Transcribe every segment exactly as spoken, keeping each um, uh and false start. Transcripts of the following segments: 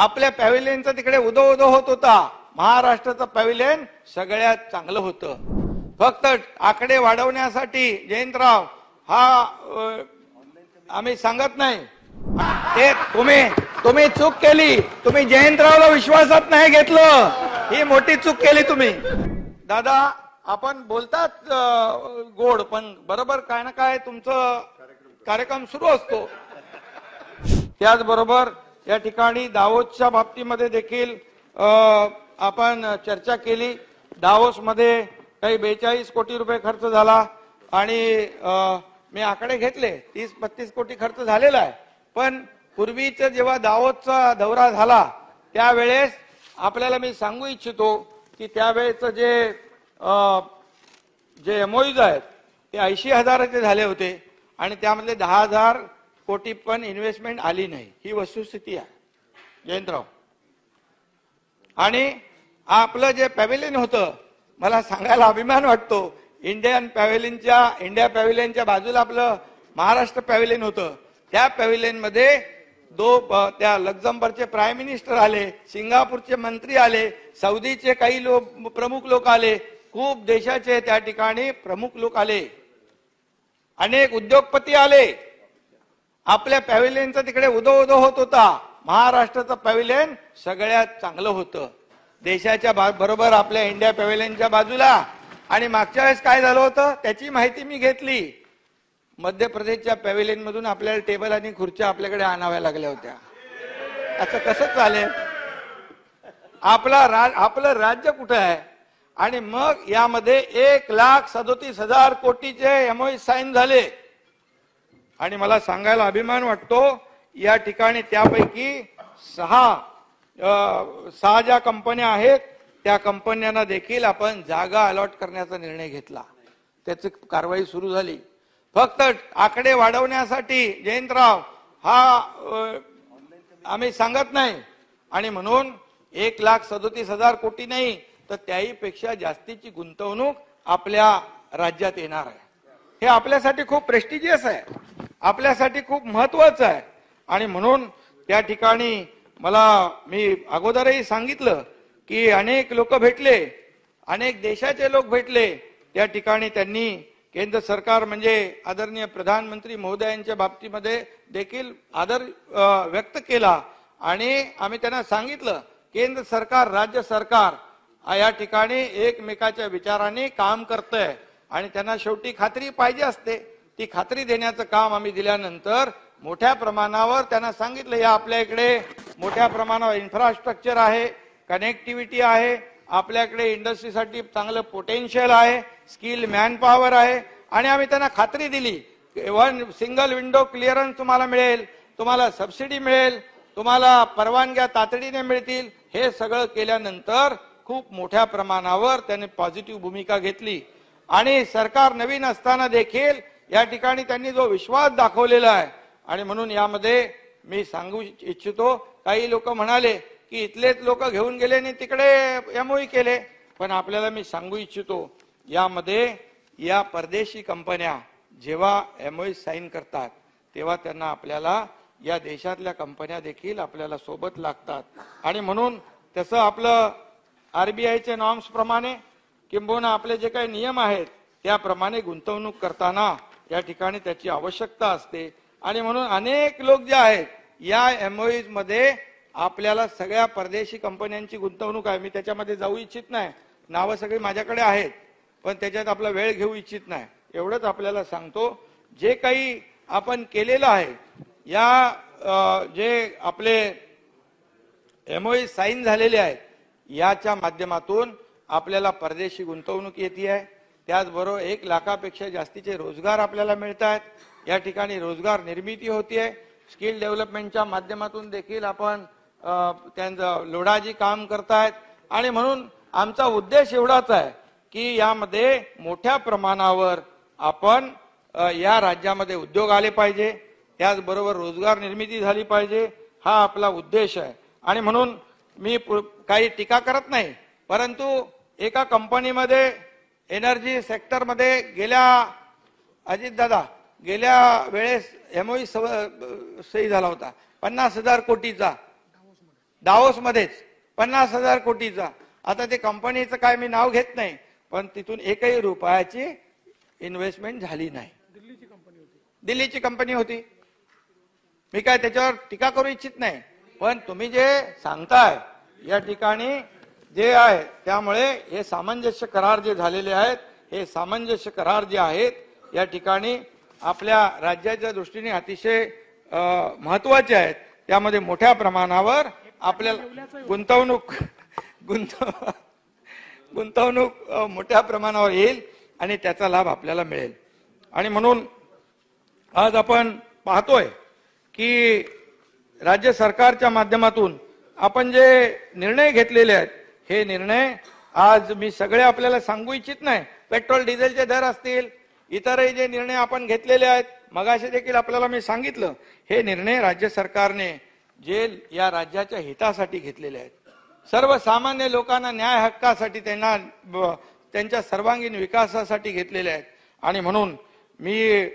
आपल्या पॅव्हिलियनचं तिकडे उदो उदो होत होता. महाराष्ट्राचं पॅव्हिलियन सगळ्यात चांगलं होतं. फक्त आकडे वाढवण्यासाठी जयंतराव हा आम्ही सांगत नाही. ते तुम्ही तुम्ही चूक केली. तुम्ही जयंतरावला विश्वासात नाही घेतलं, ही मोठी चूक केली तुम्ही. दादा आपण बोलतात गोड, पण बरोबर काय ना काय तुमचं कार्यक्रम सुरू असतो. त्याचबरोबर या ठिकाणी दावोसच्या बाबतीमध्ये देखील आपण चर्चा केली. दावोस मध्ये काही बेचाळीस कोटी रुपये खर्च झाला आणि मी आकडे घेतले, तीस पस्तीस कोटी खर्च झालेला आहे. पण पूर्वीच जेव्हा दावोसचा दौरा झाला त्यावेळेस आपल्याला मी सांगू इच्छितो की त्यावेळेच जे जे एमओयूज आहेत ते ऐंशी हजाराचे झाले होते आणि त्यामधले दहा हजार कोटी पण इन्व्हेस्टमेंट आली नाही. ही वस्तुस्थिती आहे जयंतराव. आणि आपलं जे पॅव्हिलियन होतं, मला सांगायला अभिमान वाटतो, इंडियन पॅव्हिलियनच्या इंडिया पॅव्हिलियनच्या बाजूला आपलं महाराष्ट्र पॅव्हिलियन होतं. त्या पॅव्हिलियन मध्ये दो त्या लक्झमबर्गचे प्राईम मिनिस्टर आले, सिंगापूरचे मंत्री आले, सौदीचे काही लोक प्रमुख लोक आले, खूप देशाचे त्या ठिकाणी प्रमुख लोक आले, अनेक उद्योगपती आले. आपल्या पॅव्हिलियनचं तिकडे उदो उदो होत होता. महाराष्ट्राचं पॅव्हिलियन सगळ्यात चांगलं होतं देशाच्या बरोबर आपल्या इंडिया पॅव्हिलियनच्या बाजूला. आणि मागच्या वेळेस काय झालं होतं त्याची माहिती मी घेतली. मध्य प्रदेशच्या पॅव्हिलियन मधून आपल्याला टेबल आणि खुर्च्या आपल्याकडे आणाव्या लागल्या होत्या. असं कसं चालेल? आपला राज आपलं राज्य कुठं आहे? आणि मग यामध्ये एक लाख सदोतीस हजार कोटीचे एमओयू साईन झाले. आणि मला सांगायला अभिमान वाटतो या ठिकाणी त्यापैकी सहा सहा ज्या कंपन्या आहेत त्या कंपन्यांना देखील आपण जागा अलॉट करण्याचा निर्णय घेतला. त्याची कारवाई सुरू झाली. फक्त आकडे वाढवण्यासाठी जयंतराव हा आम्ही सांगत नाही. आणि म्हणून एक लाख सदोतीस हजार कोटी नाही तर त्याही पेक्षा जास्तीची गुंतवणूक आपल्या राज्यात येणार आहे. हे आपल्यासाठी खूप प्रेस्टिजियस आहे, आपल्यासाठी खूप महत्वाचं आहे. आणि म्हणून त्या ठिकाणी मला मी अगोदरही सांगितलं की अनेक लोक भेटले, अनेक देशाचे लोक भेटले. त्या ठिकाणी त्यांनी केंद्र सरकार म्हणजे आदरणीय प्रधानमंत्री महोदयांच्या बाबतीमध्ये देखील आदर व्यक्त केला. आणि आम्ही त्यांना सांगितलं केंद्र सरकार राज्य सरकार या ठिकाणी एकमेकाच्या विचाराने काम करतंय आणि त्यांना शेवटी खात्री पाहिजे असते. ती खात्री देण्याचं काम आम्ही दिल्यानंतर मोठ्या प्रमाणावर त्यांना सांगितलं या आपल्या इकडे मोठ्या प्रमाणावर इन्फ्रास्ट्रक्चर आहे, कनेक्टिव्हिटी आहे, आपल्याकडे इंडस्ट्रीसाठी चांगलं पोटेन्शियल आहे, स्किल मॅन पॉवर आहे. आणि आम्ही त्यांना खात्री दिली वन सिंगल विंडो क्लिअरन्स तुम्हाला मिळेल, तुम्हाला सबसिडी मिळेल, तुम्हाला परवानग्या तातडीने मिळतील. हे सगळं केल्यानंतर खूप मोठ्या प्रमाणावर त्यांनी पॉझिटिव्ह भूमिका घेतली. आणि सरकार नवीन असताना देखील या ठिकाणी त्यांनी जो विश्वास दाखवलेला आहे. आणि म्हणून यामध्ये मी सांगू इच्छितो, काही लोक म्हणाले की इथलेच लोक घेऊन गेले आणि तिकडे एमओयू केले. पण आपल्याला मी सांगू इच्छितो यामध्ये या परदेशी कंपन्या जेव्हा एमओयू साईन करतात तेव्हा त्यांना आपल्याला या देशातल्या कंपन्या देखील आपल्याला सोबत लागतात. आणि म्हणून तसं आपलं आरबीआयच्या नॉर्म्स प्रमाणे किंबहुना आपले जे काही नियम आहेत त्याप्रमाणे गुंतवणूक करताना या ठिकाणी त्याची आवश्यकता असते. आणि म्हणून अनेक लोक जे आहेत या एमओयूज मध्ये आपल्याला सगळ्या परदेशी कंपन्यांची गुंतवणूक आहे. मी त्याच्यामध्ये जाऊ इच्छित नाही, नावं सगळी माझ्याकडे आहेत, पण त्याच्यात आपला वेळ घेऊ इच्छित नाही. एवढंच आपल्याला सांगतो, जे काही आपण केलेलं आहे या जे आपले एमओयू साईन झालेले आहेत याच्या माध्यमातून आपल्याला परदेशी गुंतवणूक येते आहे. त्याचबरोबर एक लाखापेक्षा जास्तीचे रोजगार आपल्याला मिळत आहेत. या ठिकाणी रोजगार निर्मिती होतीये. स्किल डेव्हलपमेंटच्या माध्यमातून देखील आपण त्यांचं लोढाजी काम करतायत. आणि म्हणून आमचा उद्देश एवढाच आहे की यामध्ये मोठ्या प्रमाणावर आपण या राज्यामध्ये उद्योग आले पाहिजे, त्याचबरोबर रोजगार निर्मिती झाली पाहिजे, हा आपला उद्देश आहे. आणि म्हणून मी काही टीका करत नाही, परंतु एका कंपनीमध्ये एनर्जी सेक्टरमध्ये गेल्या अजित दादा गेल्या वेळेस एमओयू सही झाला होता पन्नास हजार कोटीचा दावोसमध्येच पन्नास हजार कोटीचा. आता ते कंपनीचं काय मी नाव घेत नाही, पण तिथून एकही रुपयाची इन्व्हेस्टमेंट झाली नाही. दिल्लीची कंपनी होती दिल्लीची कंपनी होती मी काय त्याच्यावर टीका करू इच्छित नाही, पण तुम्ही जे सांगताय या ठिकाणी जे आहे, त्यामुळे हे सामंजस्य करार जे झालेले आहेत, हे सामंजस्य करार जे आहेत या ठिकाणी आपल्या राज्याच्या दृष्टीने अतिशय महत्वाचे आहेत. त्यामध्ये मोठ्या प्रमाणावर आपल्याला गुंतवणूक गुंतव गुंतवणूक मोठ्या प्रमाणावर येईल आणि त्याचा लाभ आपल्याला मिळेल. आणि म्हणून आज आपण पाहतोय की राज्य सरकारच्या माध्यमातून आपण जे निर्णय घेतलेले आहेत, हे निर्णय आज मी सगळे आपल्याला सांगू इच्छित नाही. पेट्रोल डिझेलचे दर असतील, इतरही जे निर्णय आपण घेतलेले आहेत, मगाशी देखील आपल्याला मी सांगितलं, हे निर्णय राज्य सरकारने जे या राज्याच्या हितासाठी घेतलेले आहेत, सर्वसामान्य लोकांना न्याय हक्कासाठी, त्यांना त्यांच्या सर्वांगीण विकासासाठी घेतलेले आहेत. आणि म्हणून मी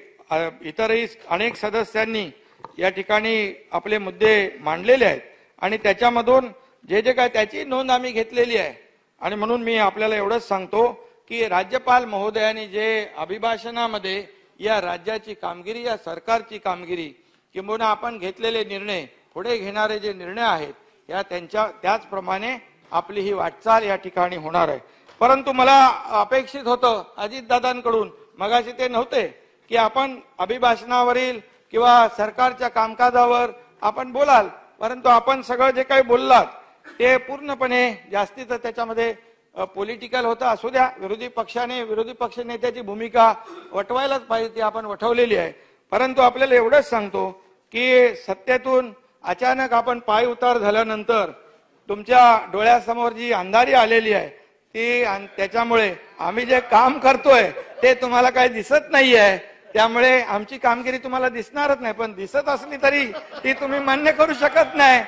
इतरही अनेक सदस्यांनी या ठिकाणी आपले मुद्दे मांडलेले आहेत आणि त्याच्यामधून जे जे काय त्याची नोंद आम्ही घेतलेली आहे. आणि म्हणून मी आपल्याला एवढंच सांगतो की राज्यपाल महोदयांनी जे अभिभाषणामध्ये या राज्याची कामगिरी, या सरकारची कामगिरी, किंबहुना आपण घेतलेले निर्णय, पुढे घेणारे जे निर्णय आहेत, या त्यांच्या त्याचप्रमाणे आपली ही वाटचाल या ठिकाणी होणार आहे. परंतु मला अपेक्षित होतं अजितदादांकडून, मगाशी ते नव्हते, की आपण अभिभाषणावरील किंवा सरकारच्या कामकाजावर आपण बोलाल, परंतु आपण सगळं जे काही बोललात ते पूर्णपणे जास्तीचं त्याच्यामध्ये पॉलिटिकल होतं. असू द्या, विरोधी पक्षाने विरोधी पक्ष नेत्याची भूमिका वटवायलाच पाहिजे, ती आपण वठवलेली आहे. परंतु आपल्याला एवढंच सांगतो की सत्तेतून अचानक आपण पाय उतार झाल्यानंतर तुमच्या डोळ्यासमोर जी अंधारी आलेली आहे, ती त्याच्यामुळे आम्ही जे काम करतोय ते तुम्हाला काही दिसत नाहीये. त्यामुळे आमची कामगिरी तुम्हाला दिसणारच नाही, पण दिसत असली तरी ती तुम्ही मान्य करू शकत नाही.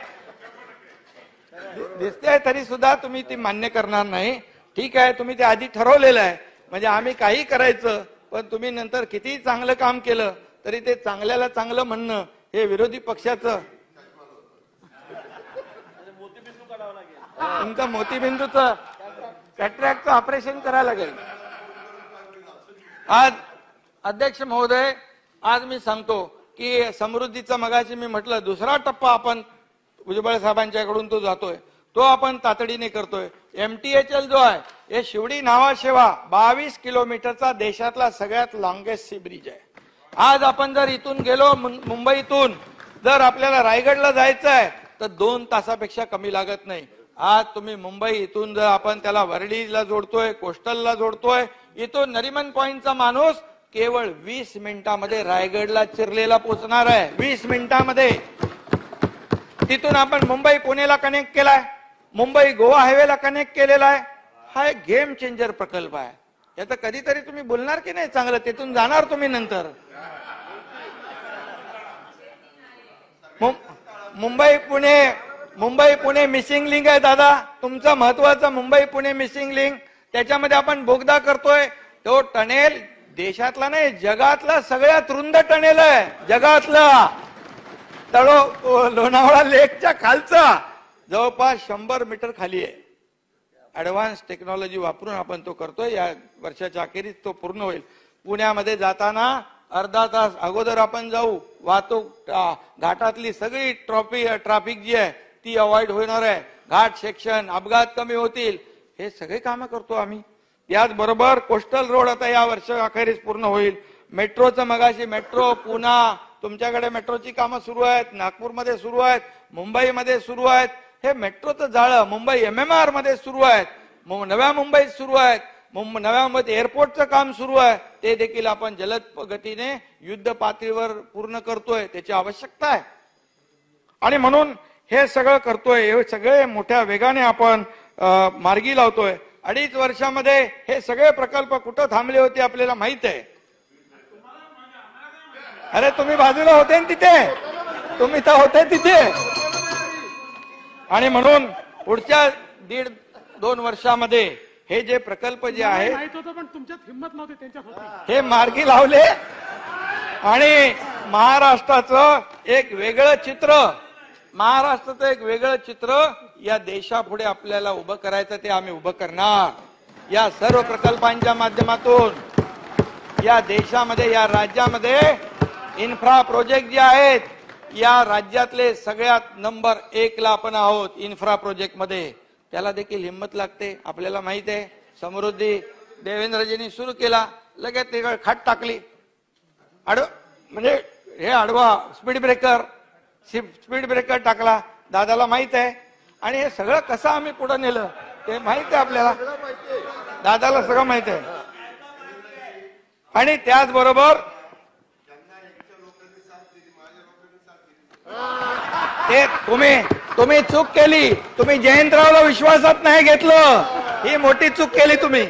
दिसते तरी सुद्धा तुम्ही ती मान्य करणार नाही. ठीक आहे, तुम्ही ते आधी ठरवलेलं आहे, म्हणजे आम्ही काही करायचं, पण तुम्ही नंतर कितीही चांगलं काम केलं तरी ते चांगल्याला चांगलं म्हणणं हे विरोधी पक्षाचं, तुमचं मोतीबिंदूचं कॅटरॅक्टचं ऑपरेशन करायला लागेल. आज अध्यक्ष महोदय, आज मी सांगतो की समृद्धीचा मगाशी मी म्हटलं दुसरा टप्पा आपण भुजबळ साहेबांच्याकडून तो जातोय, तो आपण तातडीने करतोय. एमटीएचएल जो आहे, हे शिवडी नावाशेवा बावीस किलोमीटरचा देशातला सगळ्यात लॉंगेस्ट सी ब्रिज आहे. आज आपण जर इथून गेलो, मुंबईतून जर आपल्याला रायगडला जायचं आहे तर दोन तासापेक्षा कमी लागत नाही. आज तुम्ही मुंबई इथून जर आपण त्याला वर्लीला जोडतोय, कोस्टलला जोडतोय, इथून नरिमन पॉइंटचा माणूस केवळ वीस मिनिटांमध्ये रायगडला चिरलेला पोहोचणार आहे. वीस मिनिटांमध्ये. तिथून आपण मुंबई पुणेला कनेक्ट केलाय, मुंबई गोवा हायवेला कनेक्ट केलेला आहे. हा एक गेम चेंजर प्रकल्प आहे. याचं कधीतरी तुम्ही बोलणार की नाही चांगलं, तिथून जाणार तुम्ही नंतर. मुंबई पुणे मुंबई पुणे मिसिंग लिंक आहे दादा, तुमचं महत्वाचं मुंबई पुणे मिसिंग लिंक. त्याच्यामध्ये आपण बोगदा करतोय, तो टनेल देशातला नाही जगातला सगळ्यात रुंद टनेल आहे. जगातला तळो लोणावळा लेकच्या खालचा जवळपास शंभर मीटर खाली आहे. ऍडव्हान्स टेक्नॉलॉजी वापरून आपण तो करतोय. या वर्षाच्या अखेरीस तो पूर्ण होईल. पुण्यामध्ये जाताना अर्धा तास अगोदर आपण जाऊ. वाहतूक घाटातली सगळी ट्रॉफिक ट्रॅफिक जी आहे ती अवॉइड होणार आहे. घाट सेक्शन, अपघात कमी होतील. हे सगळे कामं करतो आम्ही. याचबरोबर कोस्टल रोड आता या वर्षा अखेरीस पूर्ण होईल. मेट्रोचं मगाशी मेट्रो पुन्हा तुमच्याकडे मेट्रोची कामं सुरू आहेत, नागपूरमध्ये सुरू आहेत, मुंबईमध्ये सुरू आहेत. हे मेट्रोचं जाळं मुंबई एमएमआर मध्ये सुरू आहेत, नव्या मुंबईत सुरू आहेत. नव्या मुंबईत एअरपोर्टचं काम सुरू आहे, ते देखील आपण जलद गतीने युद्ध पातळीवर पूर्ण करतोय. त्याची आवश्यकता आहे आणि म्हणून हे सगळं करतोय. हे सगळे मोठ्या वेगाने आपण मार्गी लावतोय. अडीच वर्षामध्ये हे सगळे प्रकल्प कुठं थांबले होते आपल्याला माहित आहे. अरे तुम्ही बाजूला होते ना तिथे, तुम्ही तर होते तिथे. आणि म्हणून पुढच्या दीड दोन वर्षामध्ये हे जे प्रकल्प जे आहे हे मार्गी लावले आणि महाराष्ट्राचं एक वेगळं चित्र महाराष्ट्राचं एक वेगळं चित्र या देशापुढे आपल्याला उभं करायचं, ते आम्ही उभं करणार. या सर्व प्रकल्पांच्या माध्यमातून या देशामध्ये, या राज्यामध्ये इन्फ्रा प्रोजेक्ट जे आहेत, या राज्यातले सगळ्यात नंबर एक ला आपण आहोत इन्फ्रा प्रोजेक्ट मध्ये. त्याला देखील हिंमत लागते. आपल्याला माहित आहे, समृद्धी देवेंद्रजींनी सुरू केला, लगेच तिकडे खाट टाकली. आड म्हणजे हे आडवा स्पीड ब्रेकर स्पीड ब्रेकर टाकला. दादाला माहित आहे. आणि हे सगळं कसं आम्ही पुढे नेलं ते माहित आहे आपल्याला. दादाला सगळं माहित आहे. आणि त्याचबरोबर ते तुम्ही तुम्ही चूक केली. तुम्ही जयंतरावला विश्वासात नाही घेतलं. ही मोठी चूक केली तुम्ही.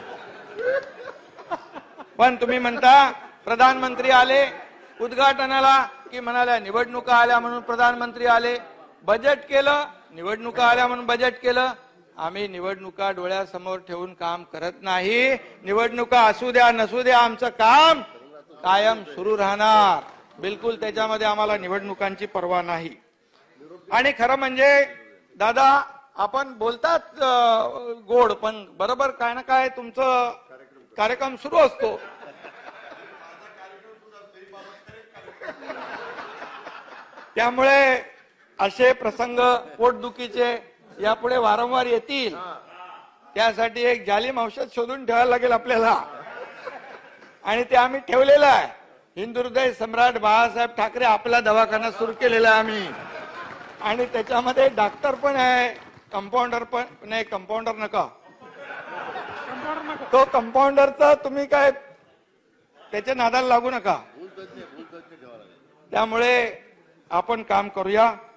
पण तुम्ही म्हणता प्रधानमंत्री आले उद्घाटनाला की म्हणाल्या निवडणुका आल्या म्हणून प्रधानमंत्री आले. बजेट केलं, निवडणुका आल्या म्हणून बजेट केलं. आम्ही निवडणुका डोळ्यासमोर ठेवून काम करत नाही. निवडणुका असू द्या नसू द्या, आमचं काम कायम सुरू राहणार. बिलकुल त्याच्यामध्ये आम्हाला निवडणुकांची पर्वा नाही. आणि खरं म्हणजे दादा, आपण बोलतात गोड, पण बरोबर काय ना काय तुमचं कार्यक्रम सुरू असतो. त्यामुळे असे प्रसंग पोटदुखीचे यापुढे वारंवार येतील. त्यासाठी एक जालिम औषध शोधून ठेवायला लागेल आपल्याला. आणि ते आम्ही ठेवलेलं आहे. हिंदुहृदय सम्राट बाळासाहेब ठाकरे आपला दवाखाना सुरू केलेला आहे आम्ही. आणि त्याच्यामध्ये डॉक्टर पण आहे, कंपाऊंडर पण नाही. कंपाऊंडर नका, तो कंपाऊंडरचा तुम्ही काय त्याच्या नादाला लागू नका. त्यामुळे आपण काम करूया.